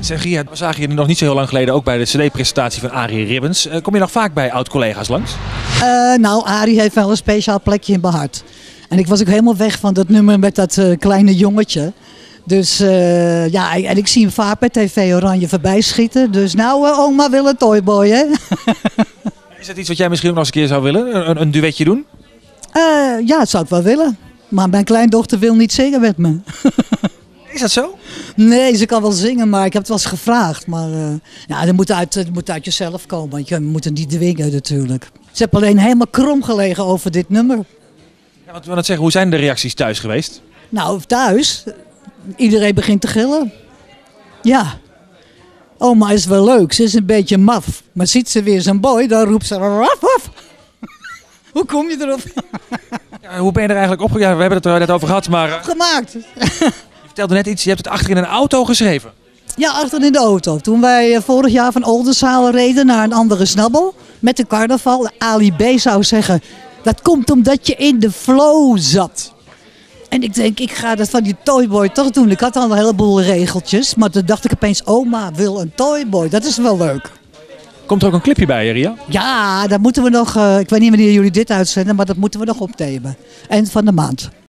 Zeg Ria, we zagen je nog niet zo heel lang geleden ook bij de cd-presentatie van Arie Ribbens. Kom je nog vaak bij oud-collega's langs? Nou, Arie heeft wel een speciaal plekje in mijn hart. En ik was ook helemaal weg van dat nummer met dat kleine jongetje. Dus ja, en ik zie hem vaak bij TV Oranje voorbij schieten. Dus nou, oma wil een toyboy, hè? Is dat iets wat jij misschien ook nog eens een keer zou willen? Een duetje doen? Ja, dat zou ik wel willen. Maar mijn kleindochter wil niet zingen met me. Is dat zo? Nee, ze kan wel zingen, maar ik heb het wel eens gevraagd. Maar ja, dat moet uit jezelf komen. Want je moet het niet dwingen natuurlijk. Ze heeft alleen helemaal krom gelegen over dit nummer. Ja, wat wil dat zeggen? Hoe zijn de reacties thuis geweest? Nou, thuis. Iedereen begint te gillen. Ja. Oma is wel leuk. Ze is een beetje maf. Maar ziet ze weer zo'n boy, dan roept ze... Waf, waf. Hoe kom je erop? Ja, hoe ben je er eigenlijk op? Ja, we hebben het er net over gehad, maar... Gemaakt. Je vertelde net iets, je hebt het achterin een auto geschreven. Ja, achter in de auto. Toen wij vorig jaar van Oldenzaal reden naar een andere snabbel. Met de carnaval. Ali B zou zeggen... Dat komt omdat je in de flow zat. En ik denk, ik ga dat van die toyboy toch doen. Ik had al een heleboel regeltjes. Maar toen dacht ik opeens, oma wil een toyboy. Dat is wel leuk. Komt er ook een clipje bij, Ria? Ja, dat moeten we nog... ik weet niet wanneer jullie dit uitzenden, maar dat moeten we nog opnemen. Eind van de maand.